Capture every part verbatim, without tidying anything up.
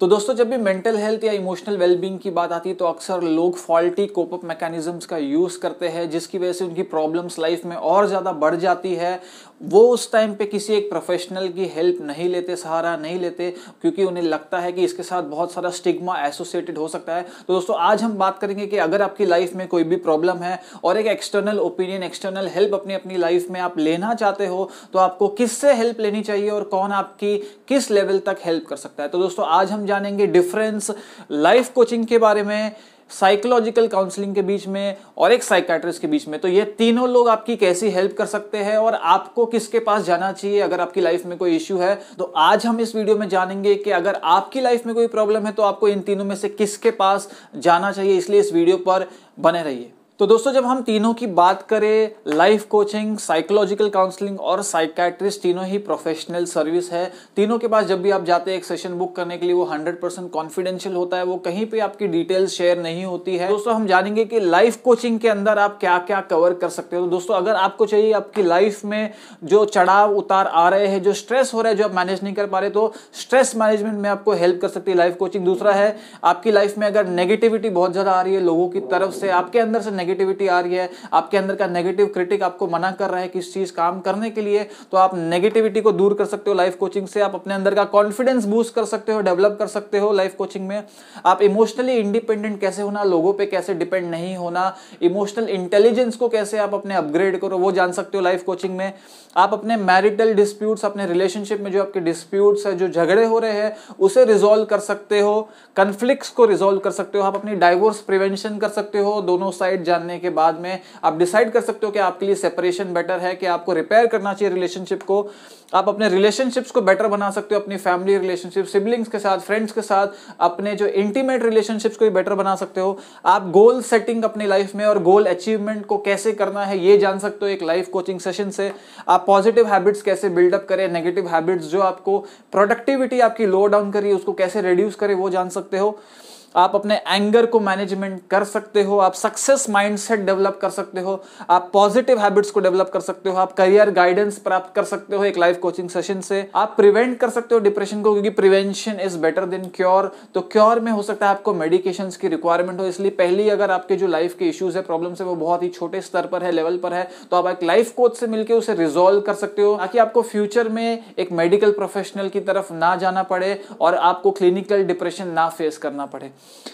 तो दोस्तों जब भी मेंटल हेल्थ या इमोशनल वेलबींग की बात आती है तो अक्सर लोग फॉल्टी कोप अप मैकेनिज्म्स का यूज करते हैं, जिसकी वजह से उनकी प्रॉब्लम्स लाइफ में और ज्यादा बढ़ जाती है। वो उस टाइम पे किसी एक प्रोफेशनल की हेल्प नहीं लेते, सहारा नहीं लेते, क्योंकि उन्हें लगता है कि इसके साथ बहुत सारा स्टिग्मा एसोसिएटेड हो सकता है। तो दोस्तों आज हम बात करेंगे कि अगर आपकी लाइफ में कोई भी प्रॉब्लम है और एक एक्सटर्नल ओपिनियन, एक्सटर्नल हेल्प अपनी अपनी लाइफ में आप लेना चाहते हो, तो आपको किससे हेल्प लेनी चाहिए और कौन आपकी किस लेवल तक हेल्प कर सकता है। तो दोस्तों आज हम जानेंगे डिफरेंस लाइफ कोचिंग के बारे में, साइकोलॉजिकल काउंसलिंग के बीच में और एक साइकियाट्रिस्ट के बीच में। तो ये तीनों लोग आपकी कैसी हेल्प कर सकते हैं और आपको किसके पास जाना चाहिए अगर आपकी लाइफ में कोई इश्यू है। तो आज हम इस वीडियो में जानेंगे कि अगर आपकी लाइफ में कोई प्रॉब्लम है तो आपको इन तीनों में से किसके पास जाना चाहिए, इसलिए इस वीडियो पर बने रहिए। तो दोस्तों जब हम तीनों की बात करें, लाइफ कोचिंग, साइकोलॉजिकल काउंसलिंग और साइकियाट्रिस्ट तीनों ही प्रोफेशनल सर्विस है। तीनों के पास जब भी आप जाते हैं एक सेशन बुक करने के लिए, वो हंड्रेड परसेंट कॉन्फिडेंशियल होता है, वो कहीं पे आपकी डिटेल्स शेयर नहीं होती है। दोस्तों हम जानेंगे कि लाइफ कोचिंग के अंदर आप क्या क्या कवर कर सकते हो। तो दोस्तों अगर आपको चाहिए आपकी लाइफ में जो चढ़ाव उतार आ रहे हैं, जो स्ट्रेस हो रहा है, जो आप मैनेज नहीं कर पा रहे, तो स्ट्रेस मैनेजमेंट में आपको हेल्प कर सकती है लाइफ कोचिंग। दूसरा है आपकी लाइफ में अगर नेगेटिविटी बहुत ज्यादा आ रही है लोगों की तरफ से, आपके अंदर से नेगेटिविटी आ रही है, आपके अंदर का नेगेटिव क्रिटिक आपको मना कर रहा है किस चीज काम करने के लिए, तो आप नेगेटिविटी को दूर कर सकते हो लाइफ कोचिंग से। आप अपने अंदर का कॉन्फिडेंस बूस्ट कर सकते हो, डेवलप कर सकते हो लाइफ कोचिंग में। आप इमोशनली इंडिपेंडेंट कैसे होना, लोगों पे कैसे डिपेंड नहीं होना, इमोशनल इंटेलिजेंस को कैसे आप अपने अपग्रेड करो, वो जान सकते हो लाइफ कोचिंग में। आप अपने मैरिटल डिस्प्यूट्स, अपने रिलेशनशिप में जो आपके डिस्प्यूट्स है, जो झगड़े हो रहे हैं, उसे रिजॉल्व कर सकते हो, कन्फ्लिक्ट्स को रिजॉल्व कर सकते हो। आप अपनी डाइवोर्स प्रिवेंशन कर सकते हो। दोनों साइड जानने के बाद में आप डिसाइड कर सकते हो कि आपके लिए सेपरेशन बेटर है कि आपको रिपेयर करना चाहिए रिलेशनशिप को। आप अपने रिलेशनशिप्स को बेटर बना सकते हो, अपनी फैमिली रिलेशनशिप, सिबलिंग्स के साथ, फ्रेंड्स के साथ, अपने जो इंटीमेट रिलेशनशिप्स को भी बेटर बना सकते हो। आप गोल सेटिंग अपनी लाइफ में और गोल अचीवमेंट को कैसे करना है ये जान सकते हो एक लाइफ कोचिंग सेशन से। आप पॉजिटिव हैबिट्स कैसे बिल्डअप करें, नेगेटिव हैबिट्स जो आपको प्रोडक्टिविटी आपकी लो डाउन करिए उसको कैसे रिड्यूस करें वो जान सकते हो। आप अपने एंगर को मैनेजमेंट कर सकते हो, आप सक्सेस माइंडसेट डेवलप कर सकते हो, आप पॉजिटिव हैबिट्स को डेवलप कर सकते हो, आप करियर गाइडेंस प्राप्त कर सकते हो एक लाइफ कोचिंग सेशन से। आप प्रिवेंट कर सकते हो डिप्रेशन को, क्योंकि prevention is better than cure. तो क्योर में हो सकता है आपको मेडिकेशंस की रिक्वायरमेंट हो, इसलिए पहली अगर आपके जो लाइफ के इश्यूज है, प्रॉब्लम्स है, वो बहुत ही छोटे स्तर पर है, लेवल पर है, तो आप एक लाइफ कोच से मिलकर उसे रिजॉल्व कर सकते हो, ताकि आपको फ्यूचर में एक मेडिकल प्रोफेशनल की तरफ ना जाना पड़े और आपको क्लिनिकल डिप्रेशन ना फेस करना पड़े।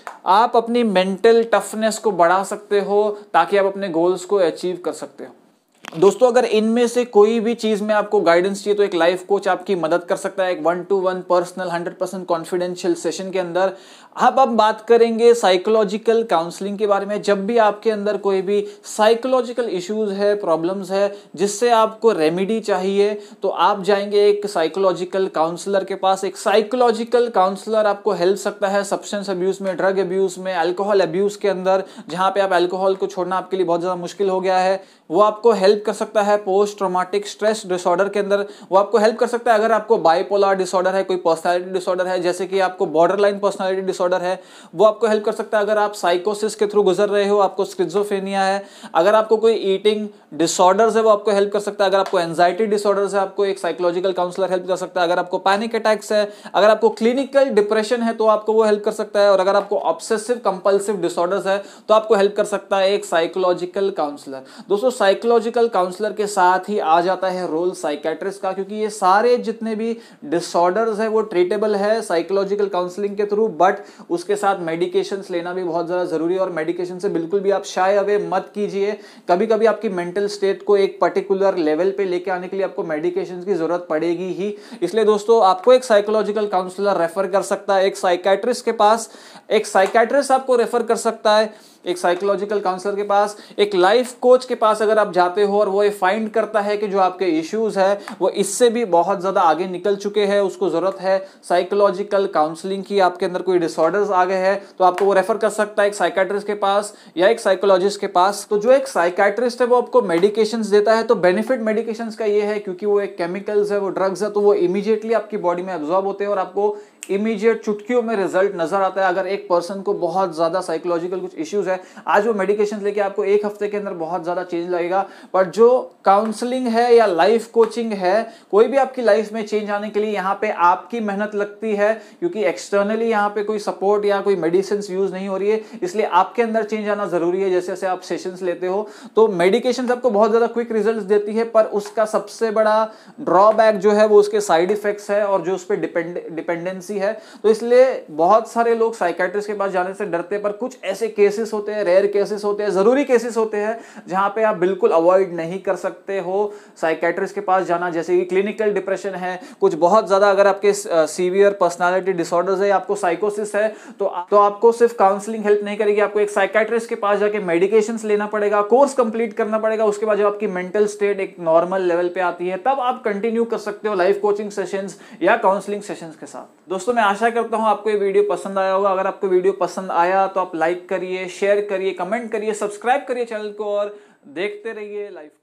आप अपनी मेंटल टफनेस को बढ़ा सकते हो ताकि आप अपने गोल्स को अचीव कर सकते हो। दोस्तों अगर इनमें से कोई भी चीज में आपको गाइडेंस चाहिए तो एक लाइफ कोच आपकी मदद कर सकता है, एक one to one personal hundred percent confidential session के अंदर। अब हम बात करेंगे साइकोलॉजिकल काउंसलिंग के बारे में। जब भी आपके अंदर कोई भी साइकोलॉजिकल इश्यूज है, प्रॉब्लम्स है, जिससे आपको रेमेडी चाहिए, तो आप जाएंगे एक साइकोलॉजिकल काउंसलर के पास। एक साइकोलॉजिकल काउंसलर आपको हेल्प सकता है सब्सटेंस अब्यूज में, ड्रग अब्यूज में, अल्कोहल अब्यूज के अंदर, जहां पे आप अल्कोहल को छोड़ना आपके लिए बहुत ज्यादा मुश्किल हो गया है, वो आपको हेल्प कर सकता है। पोस्ट ट्रॉमेटिक स्ट्रेस डिसऑर्डर के अंदर वो आपको हेल्प कर सकता है। अगर आपको बाइपोलर डिसऑर्डर है, कोई पर्सनालिटी डिसऑर्डर है, जैसे कि आपको बॉर्डरलाइन पर्सनालिटी डिसऑर्डर है, वो आपको हेल्प कर सकता है। अगर आप साइकोसिस के थ्रू गुजर रहे हो, आपको स्किज़ोफ्रेनिया है, अगर आपको कोई ईटिंग डिसऑर्डर्स है, वो आपको हेल्प कर सकता है। अगर आपको एंजाइटी डिसऑर्डर्स है, आपको एक साइकोलॉजिकल काउंसलर हेल्प कर सकता है। अगर आपको पैनिक अटैक्स है, अगर आपको क्लिनिकल डिप्रेशन है, तो आपको वो हेल्प कर सकता है। और अगर आपको ऑब्सेसिव कंपल्सिव डिसऑर्डर्स है, तो आपको हेल्प कर सकता है एक साइकोलॉजिकल काउंसलर। दोस्तों साइकोलॉजिकल काउंसलर के साथ ही आ जाता है रोल साइकियाट्रिस्ट का, क्योंकि ये सारे जितने भी डिसऑर्डर्स है वो ट्रीटेबल है साइकोलॉजिकल काउंसलिंग के थ्रू, बट उसके साथ मेडिकेशंस लेना भी बहुत ज्यादा जरूरी है। और मेडिकेशन से बिल्कुल भी आप शाय अवे मत कीजिए। कभी कभी आपकी मेंटल स्टेट को एक पर्टिकुलर लेवल पे लेके आने के लिए आपको मेडिकेशन की जरूरत पड़ेगी ही। इसलिए दोस्तों आपको एक साइकोलॉजिकल काउंसलर रेफर कर सकता है एक साइकियाट्रिस्ट के पास, एक साइकियाट्रिस्ट आपको रेफर कर सकता है एक साइकोलॉजिकल काउंसलर के पास, एक लाइफ कोच के पास अगर आप जाते हो और वो ये फाइंड करता है कि जो आपके इश्यूज है वो इससे भी बहुत ज्यादा आगे निकल चुके हैं, उसको जरूरत है साइकोलॉजिकल काउंसलिंग की, आपके अंदर कोई डिसऑर्डर्स आ गए हैं, तो आपको वो रेफर कर सकता है एक साइकियाट्रिस्ट के पास या एक साइकोलॉजिस्ट के पास। तो जो एक साइकियाट्रिस्ट है वो आपको मेडिकेशंस देता है, तो बेनिफिट मेडिकेशंस का ये है क्योंकि वो एक केमिकल्स है, वो ड्रग्स है, तो वो इमीडिएटली आपकी बॉडी में एब्जॉर्ब होते हैं और आपको इमीडिएट चुटकियों में रिजल्ट नजर आता है। अगर एक पर्सन को बहुत ज्यादा साइकोलॉजिकल कुछ इश्यूज है, आज वो मेडिकेशन लेके आपको एक हफ्ते के अंदर बहुत ज्यादा चेंज लगेगा। पर जो काउंसलिंग है या लाइफ कोचिंग है, कोई भी आपकी लाइफ में चेंज आने के लिए यहाँ पे आपकी मेहनत लगती है, क्योंकि एक्सटर्नली यहाँ पे कोई सपोर्ट या कोई मेडिसिन यूज नहीं हो रही है, इसलिए आपके अंदर चेंज आना जरूरी है। जैसे जैसे आप सेशंस लेते हो तो मेडिकेशन आपको बहुत ज्यादा क्विक रिजल्ट्स देती है, पर उसका सबसे बड़ा ड्रॉबैक जो है वो उसके साइड इफेक्ट्स है और जो उस पर डिपेंड डिपेंडेंसी है। तो इसलिए बहुत सारे लोग साइकियाट्रिस्ट के पास जाने से डरते हैं, पर कुछ ऐसे केसेस होते हैं, रेयर केसेस होते हैं, जरूरी केसेस होते हैं जहां पे आप बिल्कुल अवॉइड नहीं कर सकते हो साइकियाट्रिस्ट के पास जाना। जैसे कि क्लिनिकल डिप्रेशन है, कुछ बहुत ज्यादा अगर आपके सीवियर पर्सनालिटी डिसऑर्डर्स है, आपको साइकोसिस है, तो तो आपको सिर्फ काउंसलिंग हेल्प नहीं करेगी, आपको एक साइकियाट्रिस्ट के पास जाके मेडिकेशंस लेना पड़ेगा, कोर्स कंप्लीट करना पड़ेगा। उसके बाद जब आपकी मेंटल स्टेट एक नॉर्मल लेवल पे आती है, तब आप कंटिन्यू कर सकते हो लाइफ कोचिंग सेशंस या काउंसलिंग सेशंस के साथ। दोस्तों, मैं आशा करता हूं आपको ये वीडियो पसंद आया होगा। अगर आपको वीडियो पसंद आया तो आप लाइक करिए, शेयर करिए, कमेंट करिए, सब्सक्राइब करिए चैनल को और देखते रहिए लाइफ।